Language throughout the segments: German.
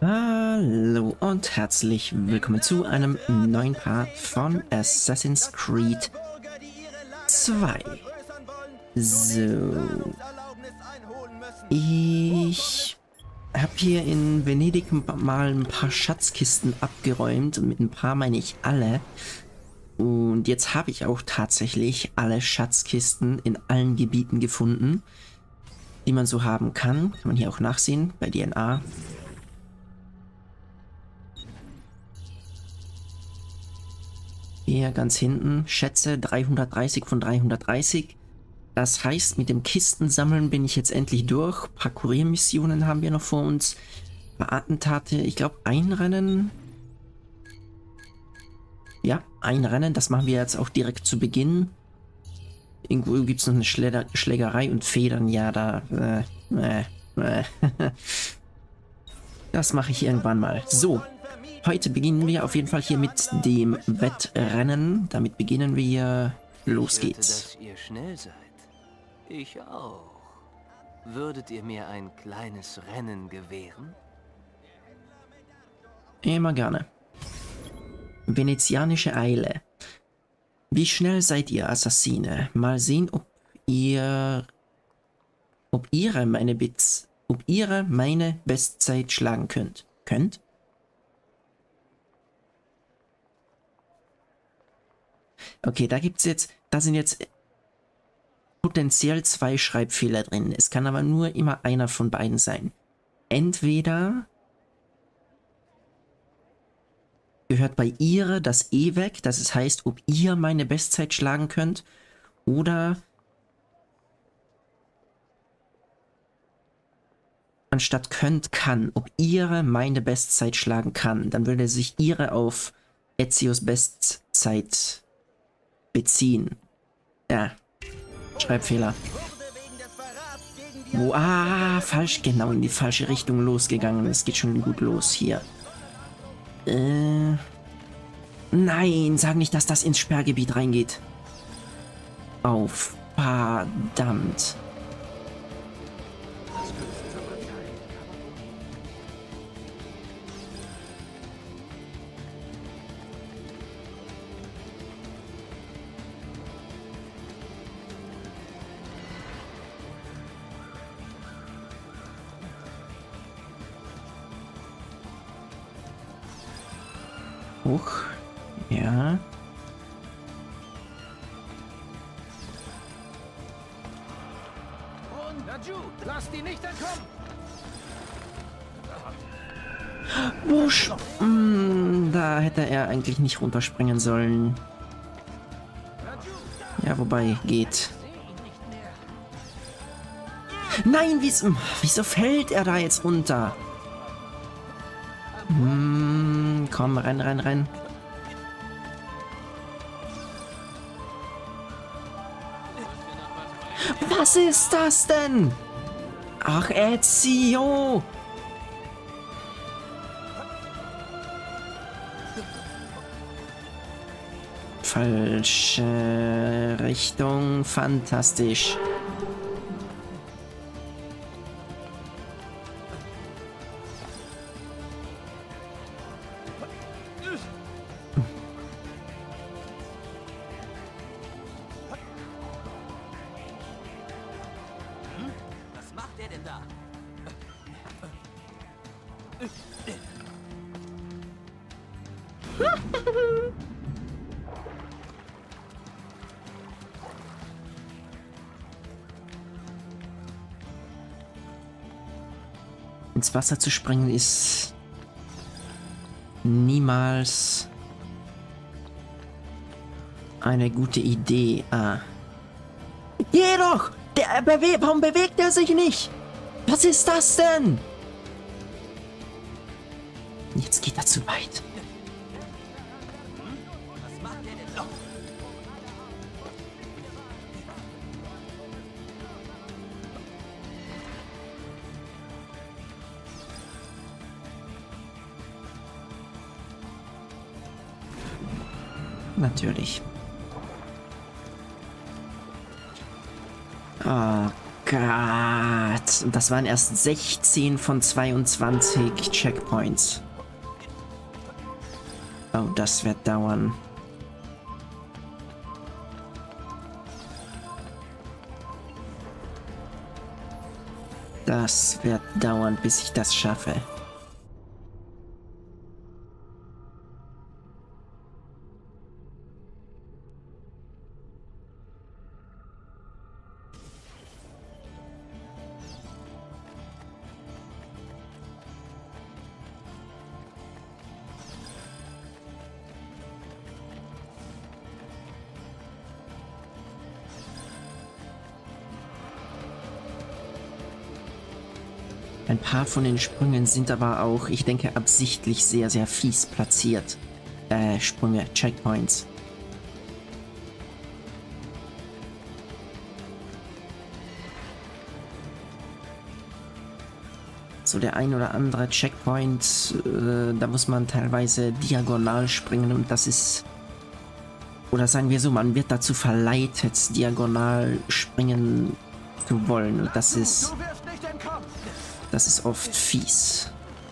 Hallo und herzlich willkommen zu einem neuen Part von Assassin's Creed 2. So, ich habe hier in Venedig mal ein paar Schatzkisten abgeräumt und mit ein paar meine ich alle. Und jetzt habe ich auch tatsächlich alle Schatzkisten in allen Gebieten gefunden, die man so haben kann. Kann man hier auch nachsehen bei DNA. Hier ganz hinten, Schätze 330 von 330. Das heißt, mit dem Kistensammeln bin ich jetzt endlich durch. Ein paar Kuriermissionen haben wir noch vor uns. Ein paar Attentate, ich glaube ein Rennen. Ja, ein Rennen, das machen wir jetzt auch direkt zu Beginn. Irgendwo gibt es noch eine Schlägerei und Federn, ja, da... Das mache ich irgendwann mal. So. Heute beginnen wir auf jeden Fall hier mit dem Wettrennen. Damit beginnen wir. Los geht's. Dass ihr schnell seid. Ich auch. Würdet ihr mir ein kleines Rennen gewähren? Immer gerne. Venezianische Eile. Wie schnell seid ihr, Assassine? Mal sehen, ob ihr meine Bestzeit schlagen könnt. Okay, da sind jetzt potenziell 2 Schreibfehler drin. Es kann aber nur immer einer von beiden sein. Entweder gehört bei ihre das E weg, das heißt, ob ihr meine Bestzeit schlagen könnt, oder anstatt könnt, kann, ob ihre meine Bestzeit schlagen kann, dann würde sich ihre auf Ezios Bestzeit beziehen. Ja, Schreibfehler. Falsch, genau in die falsche Richtung losgegangen. Es geht schon gut los hier. Nein, sag nicht, dass das ins Sperrgebiet reingeht. Auf, verdammt. Hoch. Ja. Lass die nicht entkommen! Wusch. Da hätte er eigentlich nicht runterspringen sollen. Ja, wobei, geht. Nein, wieso fällt er da jetzt runter? Komm, renn. Was ist das denn? Ach, Ezio! Falsche Richtung, fantastisch. Ins Wasser zu springen ist niemals eine gute Idee. Geh doch! Warum bewegt er sich nicht? Was ist das denn? Jetzt geht er zu weit. Natürlich. Oh Gott. Und das waren erst 16 von 22 Checkpoints. Oh, das wird dauern. Das wird dauern, bis ich das schaffe. Ein paar von den Sprüngen sind aber auch, ich denke, absichtlich sehr, sehr fies platziert. Sprünge, Checkpoints. So der ein oder andere Checkpoint, da muss man teilweise diagonal springen und das ist... Oder sagen wir so, man wird dazu verleitet, diagonal springen zu wollen und das ist... Das ist oft fies.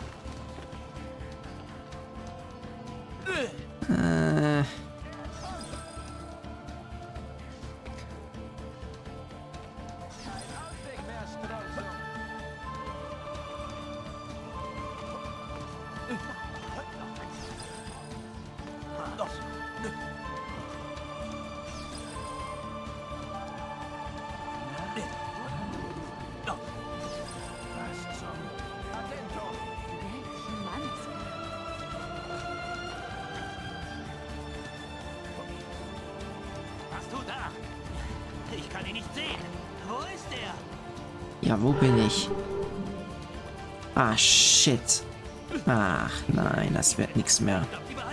Ich kann ihn nicht sehen. Wo ist er? Ja, wo bin ich? Ah, shit. Ach, nein, das wird nichts mehr.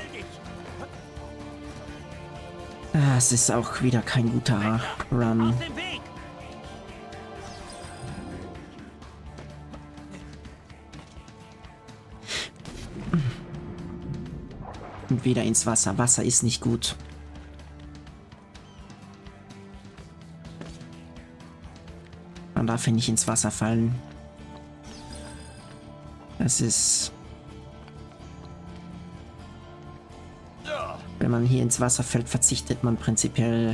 Das ist auch wieder kein guter Run. Und wieder ins Wasser. Wasser ist nicht gut. Man darf hier nicht ins Wasser fallen. Das ist... Wenn man hier ins Wasser fällt, verzichtet man prinzipiell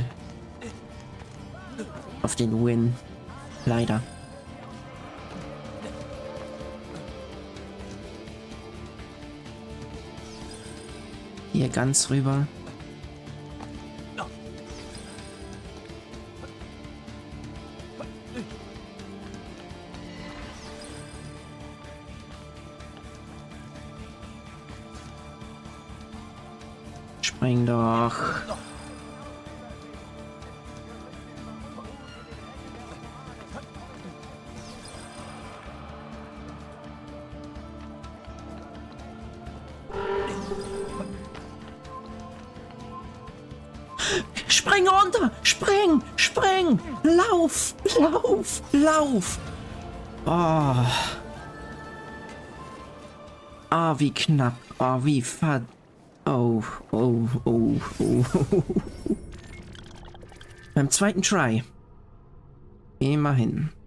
auf den Win. Leider. Hier ganz rüber. Spring doch. Spring runter! Spring! Spring! Lauf! Lauf! Lauf! Oh. Ah, wie knapp. Ah, wie verdammt. Oh, oh, oh, oh. Beim zweiten Try. Immerhin.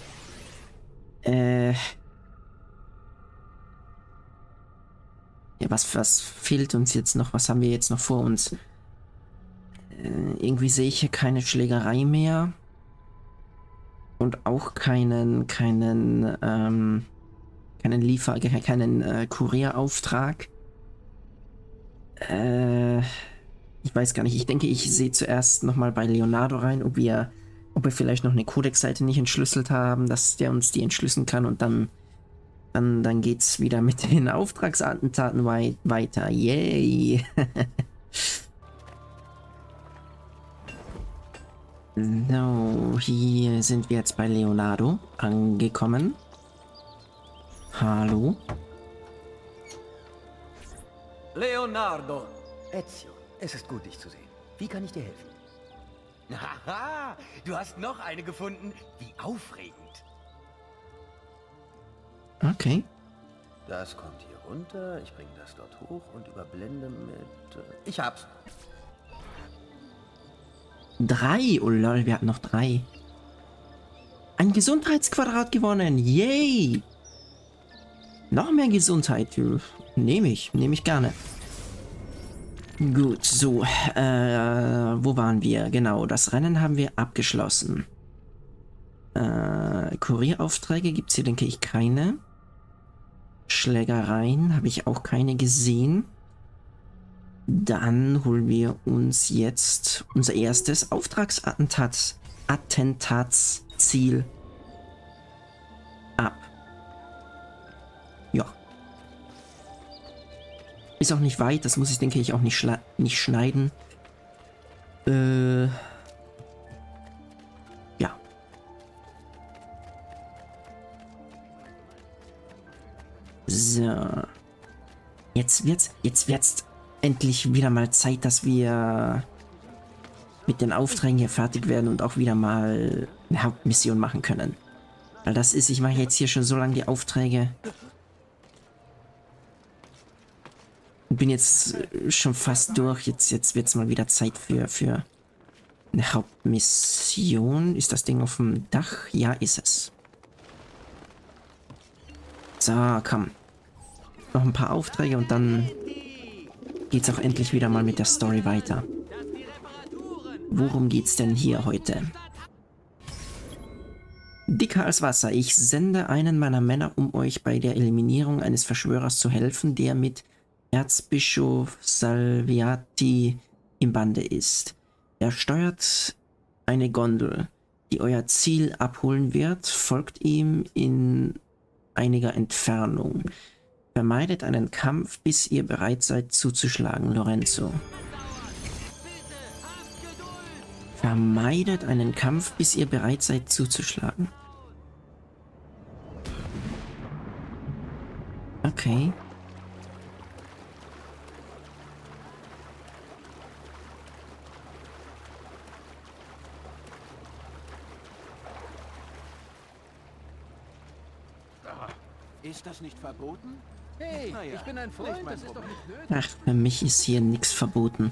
Ja, was fehlt uns jetzt noch? Was haben wir jetzt noch vor uns? Irgendwie sehe ich hier keine Schlägerei mehr. Und auch keinen Kurierauftrag. Ich weiß gar nicht. Ich denke, ich sehe zuerst nochmal bei Leonardo rein, ob wir vielleicht noch eine Codex-Seite nicht entschlüsselt haben, dass der uns die entschlüsseln kann und dann geht's wieder mit den Auftragsattentaten weiter. Yay! So, hier sind wir jetzt bei Leonardo angekommen. Hallo? Leonardo! Ezio, es ist gut, dich zu sehen. Wie kann ich dir helfen? Haha, du hast noch eine gefunden. Wie aufregend. Okay. Das kommt hier runter, ich bringe das dort hoch und überblende mit... Ich hab's. 3, oh lol, wir hatten noch 3. Ein Gesundheitsquadrat gewonnen. Yay! Noch mehr Gesundheit. Nehme ich gerne. Gut, so. Wo waren wir? Genau, das Rennen haben wir abgeschlossen. Kurieraufträge gibt es hier, denke ich, keine. Schlägereien habe ich auch keine gesehen. Dann holen wir uns jetzt unser erstes Attentatsziel ab. Ja. Ist auch nicht weit, das muss ich, denke ich, auch nicht schneiden. Ja. So. Jetzt wird's endlich wieder mal Zeit, dass wir mit den Aufträgen hier fertig werden und auch wieder mal eine Hauptmission machen können. Weil das ist, ich mache jetzt hier schon so lange die Aufträge. Und bin jetzt schon fast durch. Jetzt wird es mal wieder Zeit für eine Hauptmission. Ist das Ding auf dem Dach? Ja, ist es. So, komm. Noch ein paar Aufträge und dann geht's auch endlich wieder mal mit der Story weiter. Worum geht's denn hier heute? Dicker als Wasser. Ich sende einen meiner Männer, um euch bei der Eliminierung eines Verschwörers zu helfen, der mit Erzbischof Salviati im Bande ist. Er steuert eine Gondel, die euer Ziel abholen wird. Folgt ihm in einiger Entfernung. Vermeidet einen Kampf, bis ihr bereit seid zuzuschlagen, Lorenzo. Vermeidet einen Kampf, bis ihr bereit seid zuzuschlagen. Okay. Ist das nicht verboten? Hey, Naja, ich bin ein Freund, das ist doch nicht nötig. Ach, für mich ist hier nichts verboten.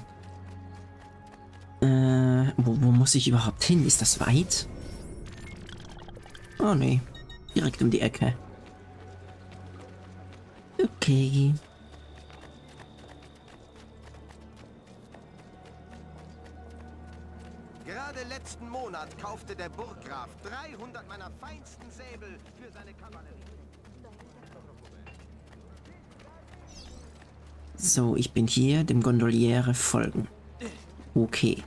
Wo muss ich überhaupt hin? Ist das weit? Oh nee, direkt um die Ecke. Okay. Gerade letzten Monat kaufte der Burggraf 300 meiner feinsten Säbel für seine Kavallerie. So, ich bin hier, dem Gondoliere folgen. Okay.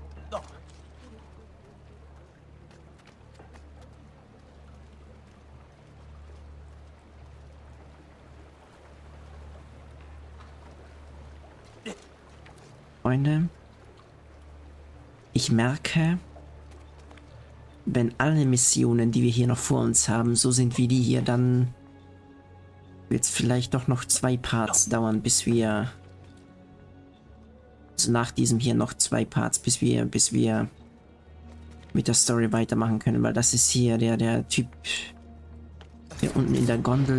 Freunde, ich merke, wenn alle Missionen, die wir hier noch vor uns haben, so sind wie die hier, dann wird es vielleicht doch noch 2 Parts dauern, bis wir... Also nach diesem hier noch 2 Parts, bis wir mit der Story weitermachen können, weil das ist hier der Typ, der unten in der Gondel,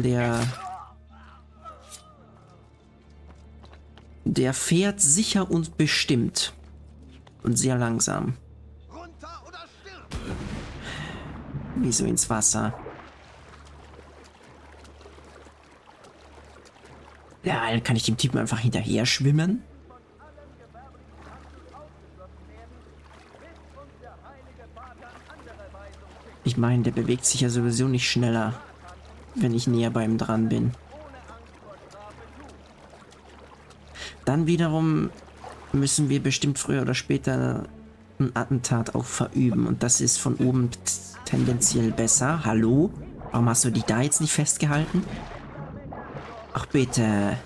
der fährt sicher und bestimmt und sehr langsam. Runter oder stirb! Wieso ins Wasser? Ja, kann ich dem Typen einfach hinterher schwimmen? Ich meine, der bewegt sich ja sowieso nicht schneller, wenn ich näher bei ihm dran bin. Dann wiederum müssen wir bestimmt früher oder später ein Attentat auch verüben. Und das ist von oben tendenziell besser. Hallo? Warum hast du dich da jetzt nicht festgehalten? Ach bitte.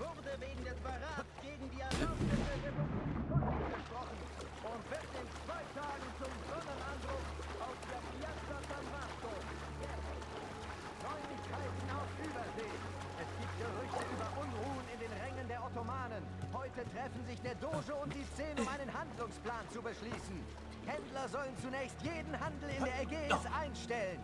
Heute treffen sich der Doge und die 10, um einen Handlungsplan zu beschließen. Händler sollen zunächst jeden Handel in der Ägäis einstellen.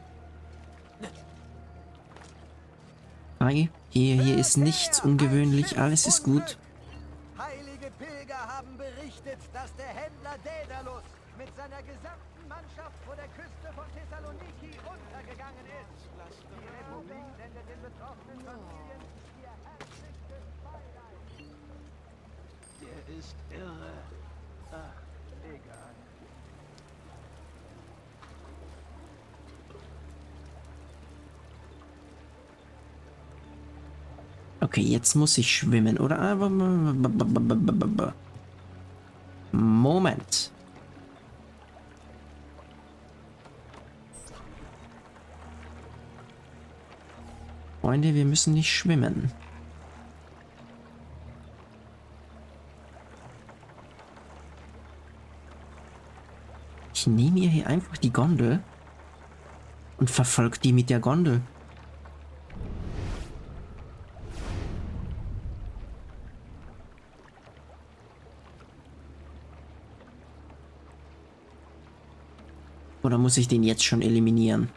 Hi, hier ist nichts ungewöhnlich, alles ist gut. Heilige Pilger haben berichtet, dass der Händler Daedalus mit seinem seiner gesamten Mannschaft vor der Küste von Thessaloniki untergegangen ist. Die Republik sendet den betroffenen Familien ihr herzlichstes Beileid. Der ist irre. Ach, egal. Okay, jetzt muss ich schwimmen, oder? Moment. Freunde, wir müssen nicht schwimmen. Ich nehme mir hier einfach die Gondel und verfolge die mit der Gondel. Oder muss ich den jetzt schon eliminieren?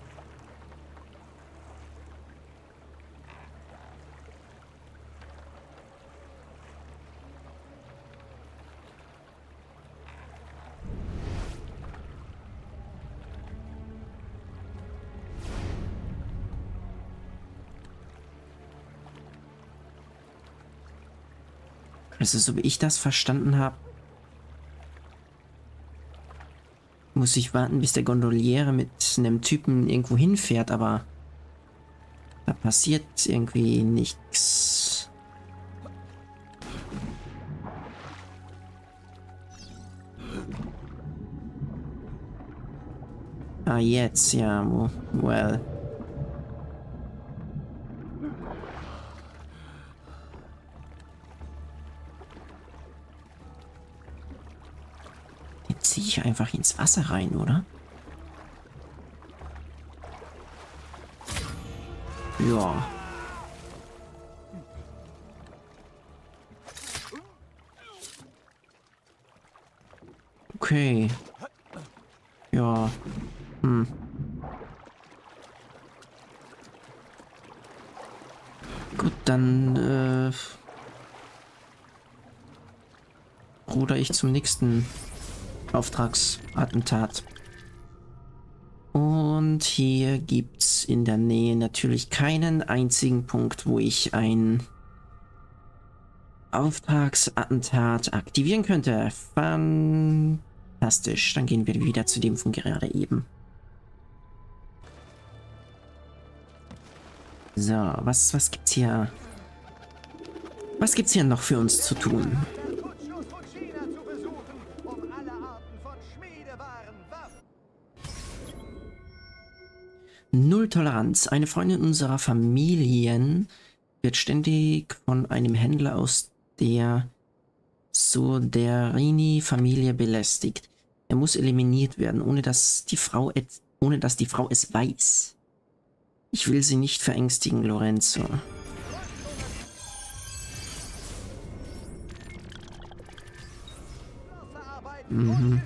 Also, so wie ich das verstanden habe, muss ich warten, bis der Gondoliere mit einem Typen irgendwo hinfährt, aber da passiert irgendwie nichts. Ah, jetzt, ja, well. Ziehe ich einfach ins Wasser rein, oder? Ja. Okay. Ja. Gut, dann ruder ich zum nächsten Auftragsattentat. Und hier gibt's in der Nähe natürlich keinen einzigen Punkt, wo ich ein Auftragsattentat aktivieren könnte. Fantastisch. Dann gehen wir wieder zu dem von gerade eben. So, was gibt's hier? Was gibt's hier noch für uns zu tun? Null Toleranz. Eine Freundin unserer Familien wird ständig von einem Händler aus der Soderini-Familie belästigt. Er muss eliminiert werden, ohne dass die Frau es weiß. Ich will sie nicht verängstigen, Lorenzo. Mhm.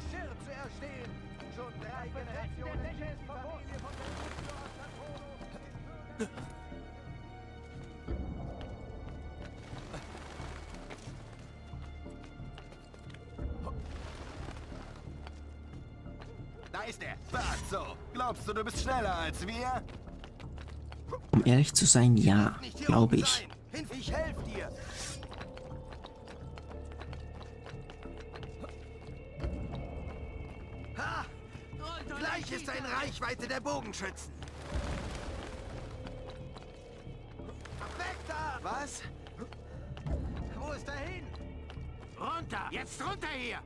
Da ist er. Bazzo. Glaubst du, du bist schneller als wir? Um ehrlich zu sein, ja, glaube ich. Ich helfe dir. Ha! Gleich ist er in Reichweite der Bogenschützen. Weg da! Was? Wo ist er hin? Runter! Jetzt runter hier!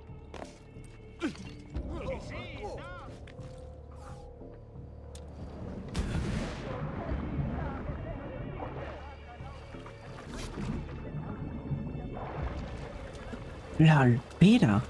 Lol, Peter.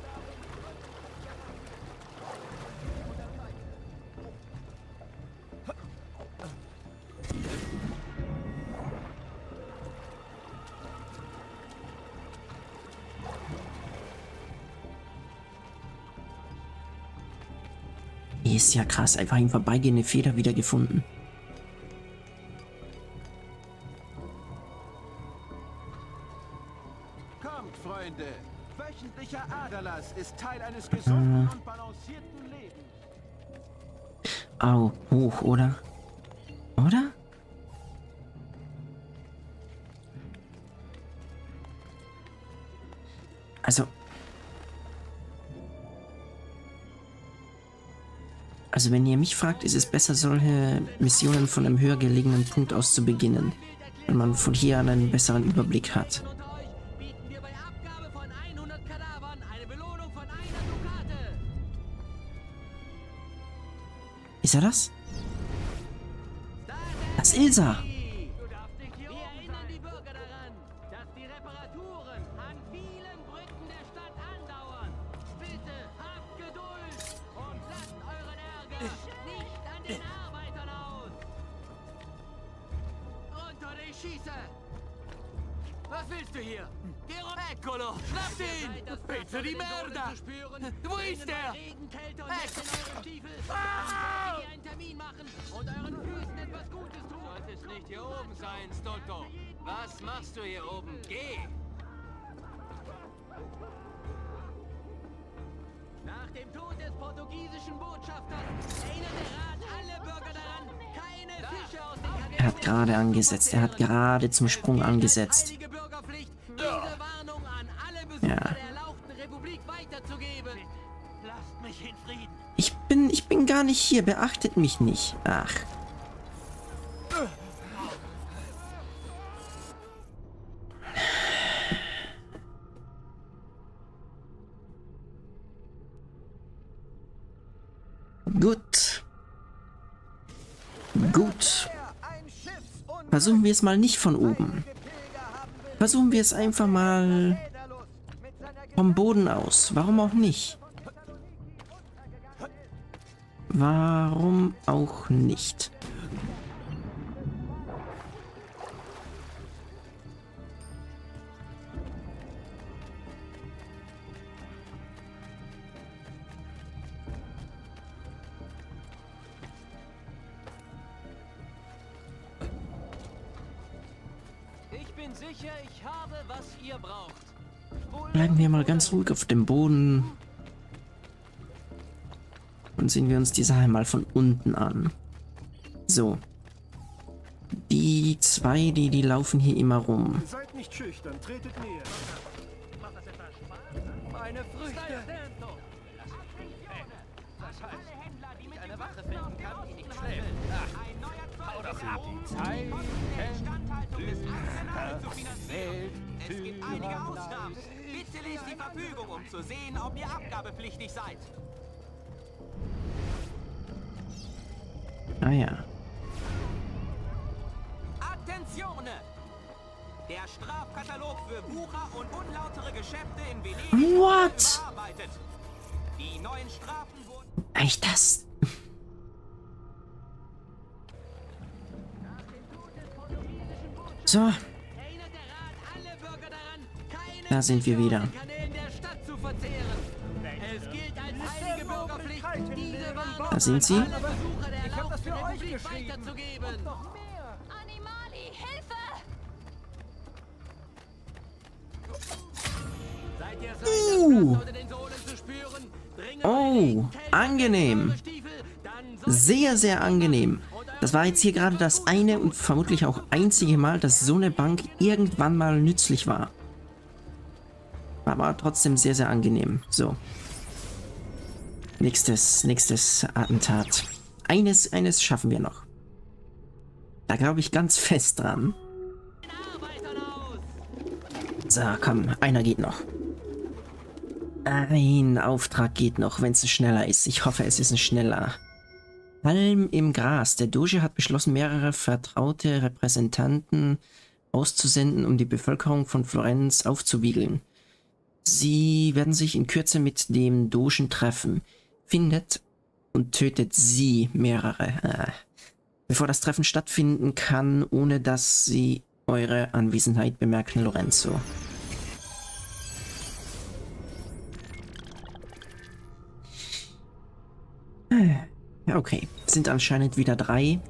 Ist ja krass, einfach im Vorbeigehen eine Feder wiedergefunden. Kommt, Freunde! Wöchentlicher Aderlass ist Teil eines gesunden und balancierten Lebens. Au, hoch, oder? Oder? Also wenn ihr mich fragt, ist es besser, solche Missionen von einem höher gelegenen Punkt aus zu beginnen, wenn man von hier an einen besseren Überblick hat. Ist er das? Das ist er! Was willst du hier? Eccolo! Schnappt ihn! Pezzo di merda! Wo ist der? Einen Termin machen und euren Füßen etwas Gutes tun. Du solltest nicht hier oben sein, Stolto. Was machst du hier oben? Geh! Nach dem Tod des portugiesischen Botschafters erinnert der Rat alle Bürger daran, keine Fische aus den Er hat gerade angesetzt. Er hat gerade zum Sprung angesetzt. Ja. Ich bin gar nicht hier. Beachtet mich nicht. Ach. Gut. Gut. Versuchen wir es mal nicht von oben. Versuchen wir es einfach mal vom Boden aus. Warum auch nicht? Warum auch nicht? Ich bin sicher, ich habe, was ihr braucht. Bleiben wir mal ganz ruhig auf dem Boden. Und sehen wir uns die Sache mal von unten an. So. Die zwei, die laufen hier immer rum. Seid nicht schüchtern, tretet näher. Meine Früchte! Das heißt, ich eine Wache finden kann, die nicht schläft. Ein neuer Zoll ist ab. Die Zeit Es gibt einige Ausnahmen. Bitte lest die Verfügung, um zu sehen, ob ihr abgabepflichtig seid. Ah ja. Attentione! Der Strafkatalog für Wucher und unlautere Geschäfte in Venedig What? bearbeitet. Die neuen Strafen wurden... Echt das? So. Da sind wir wieder. Da sind sie. Ich habe das für euch geschrieben. Und noch mehr. Animali, Hilfe! Oh, angenehm. Sehr, sehr angenehm. Das war jetzt hier gerade das eine und vermutlich auch einzige Mal, dass so eine Bank irgendwann mal nützlich war. Aber trotzdem sehr, sehr angenehm. So. Nächstes Attentat. Eines schaffen wir noch. Da glaube ich ganz fest dran. So, komm, einer geht noch. Ein Auftrag geht noch, wenn es schneller ist. Ich hoffe, es ist ein schneller. Halm im Gras. Der Doge hat beschlossen, mehrere vertraute Repräsentanten auszusenden, um die Bevölkerung von Florenz aufzuwiegeln. Sie werden sich in Kürze mit dem Dogen treffen. Findet und tötet sie mehrere. Bevor das Treffen stattfinden kann, ohne dass sie eure Anwesenheit bemerken, Lorenzo. Ja, okay. Sind anscheinend wieder 3.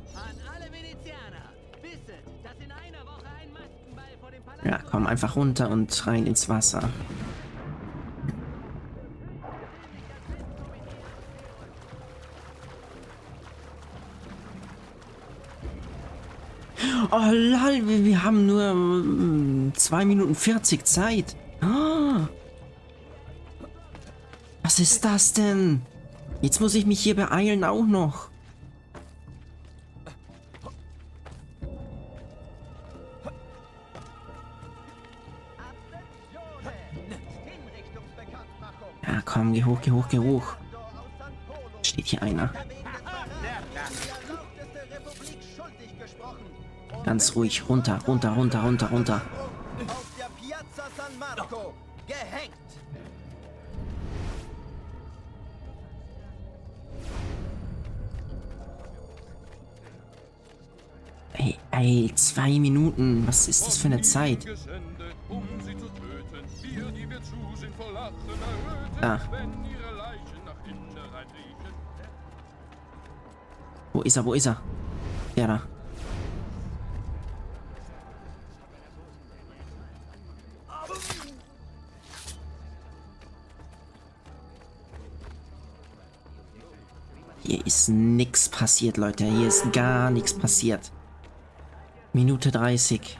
Ja, komm einfach runter und rein ins Wasser. Oh lol, wir haben nur 2 Minuten 40 Zeit. Ah. Was ist das denn? Jetzt muss ich mich hier beeilen auch noch. Ja, komm, geh hoch, geh hoch, geh hoch. Steht hier einer. Ganz ruhig, runter, runter, runter, runter, runter. Auf der Piazza San Marco gehängt. Ey, 2 Minuten. Was ist das für eine Zeit? Ah. Wo ist er? Wo ist er? Der da. Hier ist nichts passiert, Leute. Hier ist gar nichts passiert. Minute 30.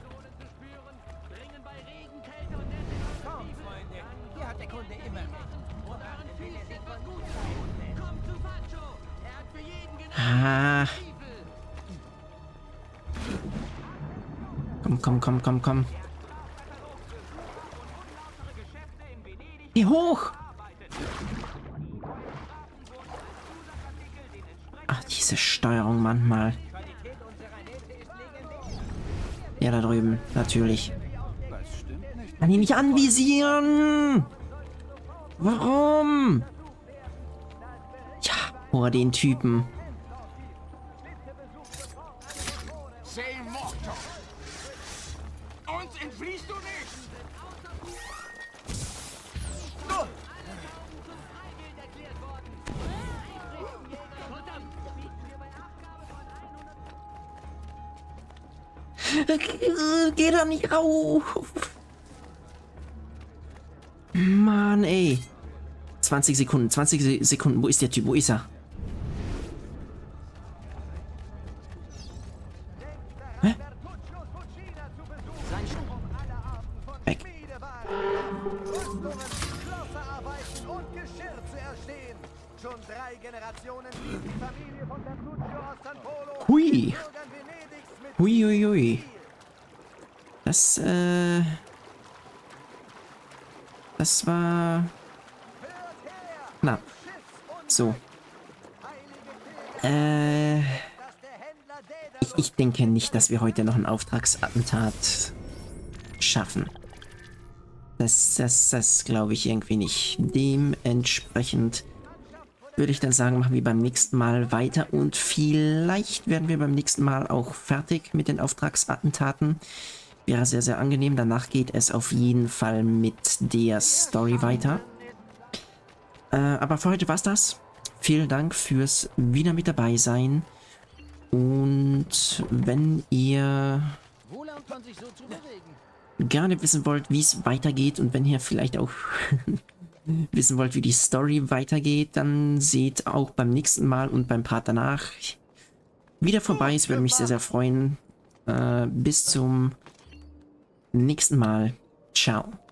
Ah. Komm, komm, komm, komm, komm. Geh hoch! Ach, diese Steuerung manchmal. Ja, da drüben, natürlich. Kann ihn nicht anvisieren! Warum? Ja, vor den Typen. Uns entfliehst du nicht! Geh da nicht rauf! Mann, ey. 20 Sekunden, 20 Sekunden. Wo ist der Typ? Wo ist er? Hä? Weg. Schon 3 Generationen ließ die Familie von Bertuccio aus San Polo Hui. den Bürgern Venedigs mit Hui, hui, hui. Das war knapp. So. Ich denke nicht, dass wir heute noch ein Auftragsattentat schaffen. Das glaube ich irgendwie nicht. Dementsprechend würde ich dann sagen, machen wir beim nächsten Mal weiter und vielleicht werden wir beim nächsten Mal auch fertig mit den Auftragsattentaten. Wäre sehr, sehr angenehm. Danach geht es auf jeden Fall mit der Story weiter. Aber für heute war's das. Vielen Dank fürs wieder mit dabei sein. Und wenn ihr gerne wissen wollt, wie es weitergeht und wenn ihr vielleicht auch wissen wollt, wie die Story weitergeht, dann seht auch beim nächsten Mal und beim Part danach wieder vorbei. Es würde mich sehr, sehr freuen. Bis zum nächsten Mal. Ciao.